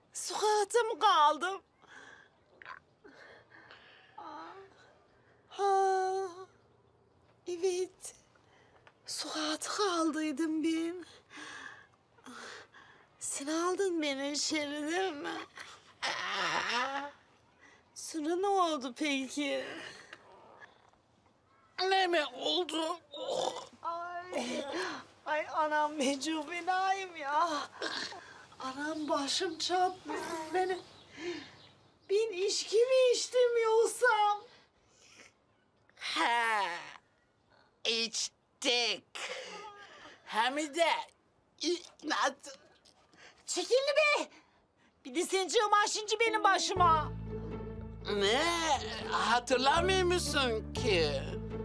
Sokakta mı kaldım? Ha, evet. Sokakta kaldıydım ben. Sen aldın beni içeri değil mi? Sonra ne oldu peki? Ne mi oldu? Ay anam mecubenayım ya. Anam başım çatmıyor benim. Ben içki mi içtim yoksam? Ha, içtik. Hem de nasıl? Çekildi be! Bir de sen cığıma şimdi benim başıma. Ne? Hatırlamıyor musun ki?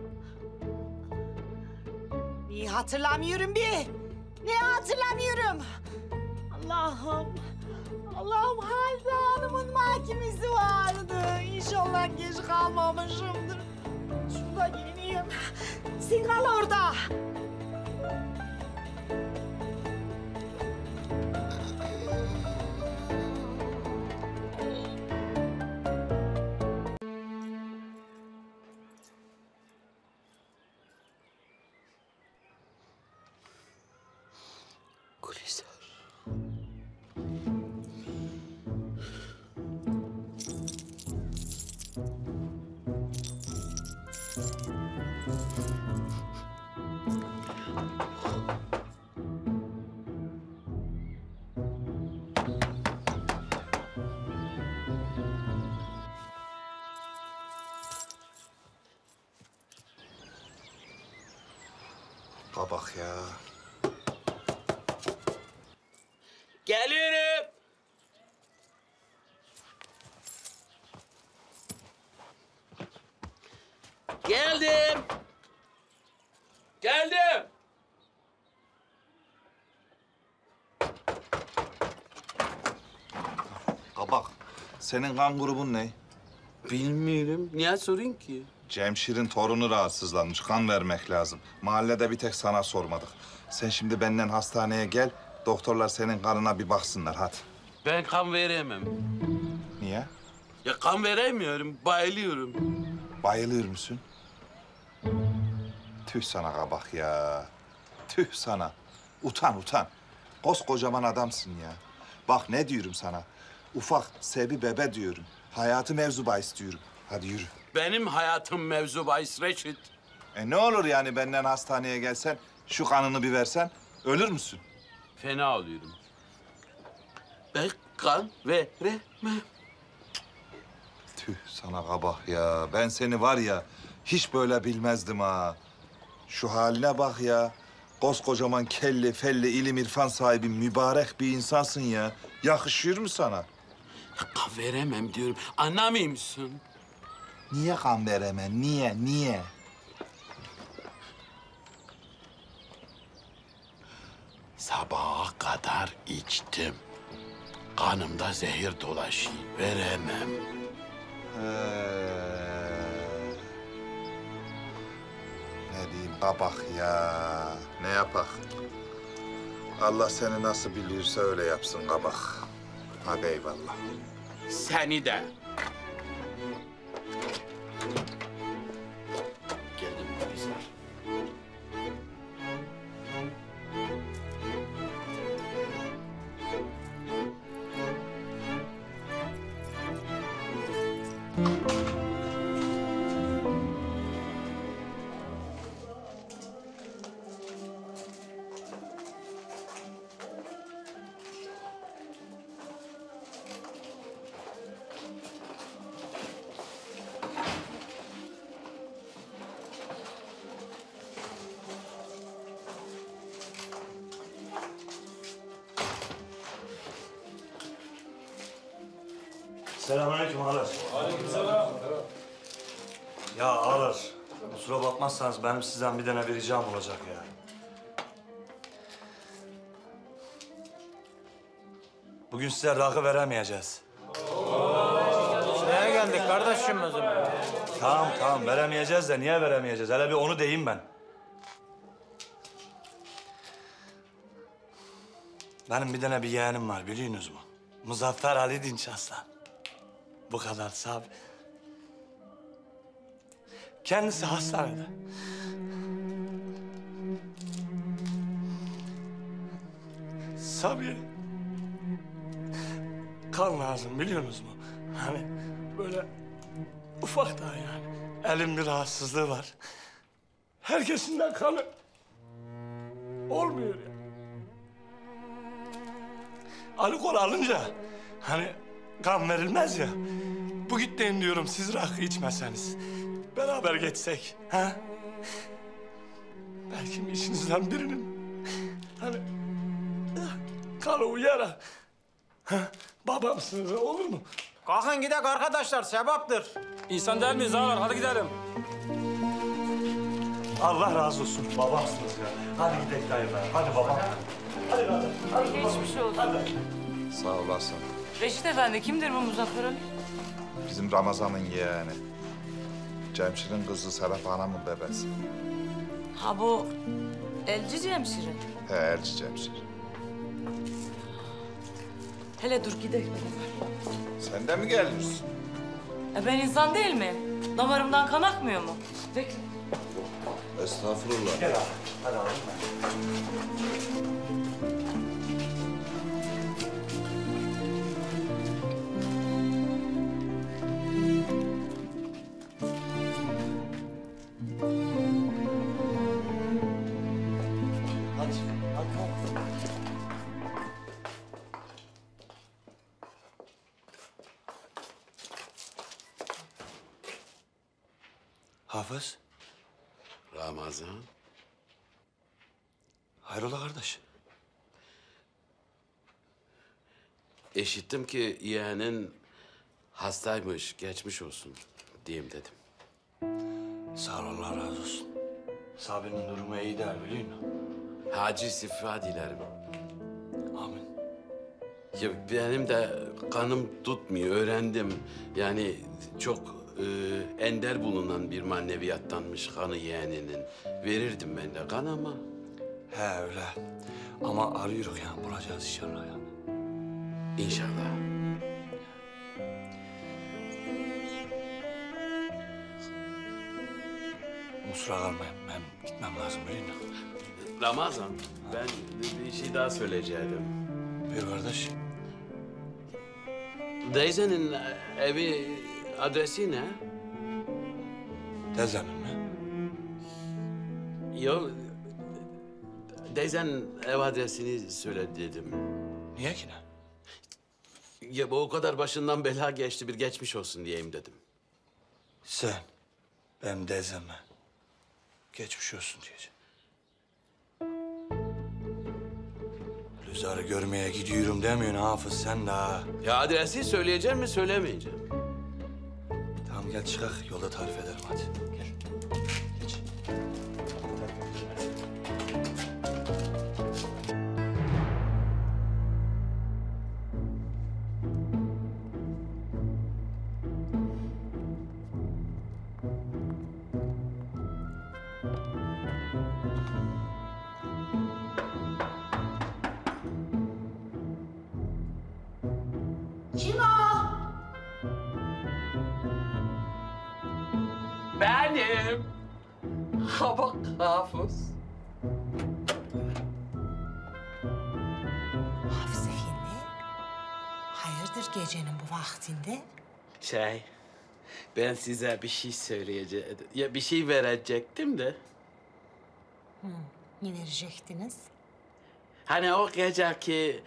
Niye hatırlamıyorum be? Niye hatırlamıyorum? Allah'ım. Allah'ım Halide Hanım'ın mahkemesi vardı. İnşallah geç kalmamışımdır. Şurada geleyim. Sen kal orada. Gülizar. Kabak ya. Geliyorum. Geldim. Geldim. Kabak. Senin kan grubun ne? Bilmiyorum. Niye sorun ki? Cemşir'in torunu rahatsızlanmış. Kan vermek lazım. Mahallede bir tek sana sormadık. Sen şimdi benden hastaneye gel. Doktorlar senin kanına bir baksınlar hadi. Ben kan veremem. Niye? Ya kan veremiyorum. Bayılıyorum. Bayılır mısın? Tüh sana kabak ya. Tüh sana. Utan utan. Koskocaman adamsın ya. Bak ne diyorum sana. Ufak sebi bebe diyorum. Hayatı mevzu bahis diyorum. Hadi yürü. Benim hayatım mevzu bahis Reşit. Ne olur yani benden hastaneye gelsen, şu kanını bir versen, ölür müsün? Fena oluyorum. Ben kan veremem. Tüh sana kabak ya. Ben seni var ya, hiç böyle bilmezdim ha. Şu haline bak ya. Koskocaman kelli, felli, ilim, irfan sahibi mübarek bir insansın ya. Yakışıyor mu sana? Kan veremem diyorum. Anlamıyor musun? Niye kan veremem? Niye? Sabaha kadar içtim. Kanımda zehir dolaşıyor. Veremem. Ne diyeyim kabak ya. Ne yapak? Allah seni nasıl biliyorsa öyle yapsın kabak. Hadi eyvallah. Seni de. Geldim Gülizar. Selamünaleyküm ağalar. Aleykümselam. Ya ağalar, kusura bakmazsanız benim sizden bir tane bir ricam olacak ya. Bugün size rakı veremeyeceğiz. Neye geldik kardeşim o zaman? Tamam veremeyeceğiz de niye veremeyeceğiz? Hele bir onu deyim ben. Benim bir tane bir yeğenim var biliyorsunuz mu? Muzaffer Ali Dinç Aslan. Bu kadar Sabri. Kendisi hastanede. Sabri. Kan lazım biliyorsunuz mu? Hani böyle ufak daha yani. Elin bir rahatsızlığı var. Herkesinden kanı olmuyor ya. Alkol alınca hani kan verilmez ya. Bu gitmeyin diyorum siz rakı içmeseniz. Beraber geçsek. Ha? Belki işinizden birinin hani kanı uyar. Ha? Babamsınız olur mu? Kalkın gidelim arkadaşlar, sevaptır. İnsan değil miyiz ağalar? Hadi gidelim. Allah razı olsun. Babamsınız ya. Hadi gidelim dayılar. Hadi babam. Hadi hadi. Hadi Geçmiş olsun. Hadi. Sağ olasın. Reşit Efendi kimdir bu Muzaffer Ali? Bizim Ramazan'ın yeğeni. Cemşir'in kızı Serap Hanım'ın bebesi. Ha bu elci Cemşir'in. He, Elçi Cemşir. Hele dur gidelim. Sen de mi geliyorsun? Ben insan değil miyim? Damarımdan kan akmıyor mu? Bekle. Estağfurullah. Gel abi. Hadi abi. Hadi. Hadi. Hafız, Ramazan. hayrola kardeş? İşittim ki yeğenin hastaymış, geçmiş olsun diyeyim dedim. Sağ ol, Allah razı olsun. Sabri'nin durumu iyi der biliyor musun? Hacı şifa dilerim. Amin. Ya benim de kanım tutmuyor, öğrendim. Yani çok ender bulunan bir maneviyattanmış kanı yeğeninin. Verirdim ben de kan ama He öyle. Ama arıyoruz yani bulacağız inşallah yani. inşallah. Kusura kalmayın ben gitmem lazım biliyor musun? Ramazan, ben bir şey daha söyleyecektim. Buyur kardeş. Teyzenin evi adresi ne? Teyzemin mi? Yok, teyzenin ev adresini söyle dedim. Niye ki ne? Ya bu o kadar başından bela geçti, bir geçmiş olsun diyeyim dedim. Sen benim teyzeme geçmiş olsun diyeceğim. Lüzar'ı görmeye gidiyorum demiyorsun Hafız sen de ha. Ya adresi söyleyeceğim mi, söylemeyeceğim? Tamam gel çıkak yolda tarif ederim hadi. Gel. Geç. Kim o? Benim. Ha bak Hafız. Hafız Efendi. Hayırdır gecenin bu vaktinde? Ben size bir şey söyleyeceğim. Ya bir şey verecektim de. Ne verecektiniz? Hani o geceki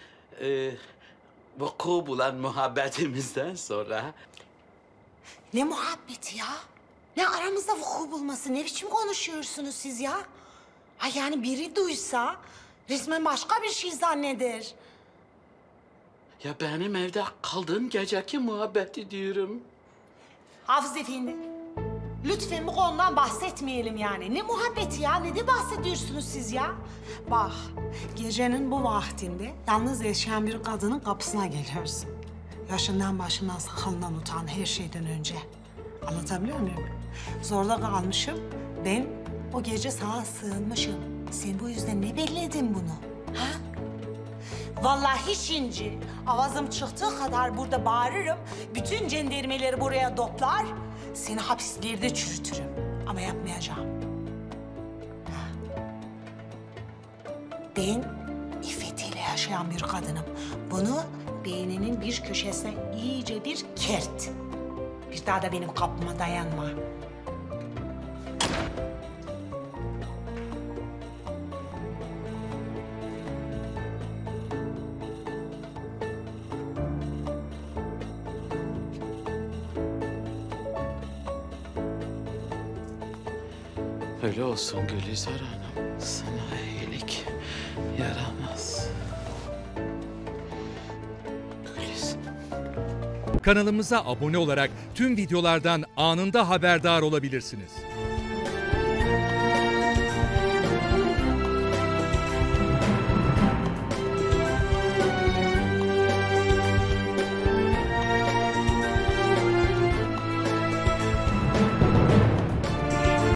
vuku bulan muhabbetimizden sonra Ne muhabbeti ya? Ne aramızda vuku bulması? Ne biçim konuşuyorsunuz siz ya? Ay yani biri duysa resmen başka bir şey zanneder. ya benim evde kaldığım geceki muhabbeti diyorum. Hafız Efendi, lütfen bu konudan bahsetmeyelim yani. Ne muhabbeti ya? Ne de bahsediyorsunuz siz ya? Bak, gecenin bu vaktinde yalnız yaşayan bir kadının kapısına geliyorsun. Yaşından başından sakalından utan her şeyden önce. Anlatabiliyor muyum? Zorda kalmışım. Ben o gece sana sığınmışım. Sen bu yüzden ne belledin bunu? Ha? Vallahi şimdi avazım çıktığı kadar burada bağırırım. Bütün cendermeleri buraya toplar. Seni hapislerde çürütürüm. Ama yapmayacağım. Ben iffetiyle yaşayan bir kadınım. Bunu beyninin bir köşesine iyice bir kert. Bir daha da benim kapıma dayanma. Öyle olsun Gülizar Hanım. Sana iyilik yaramaz. Gülizar. Kanalımıza abone olarak tüm videolardan anında haberdar olabilirsiniz.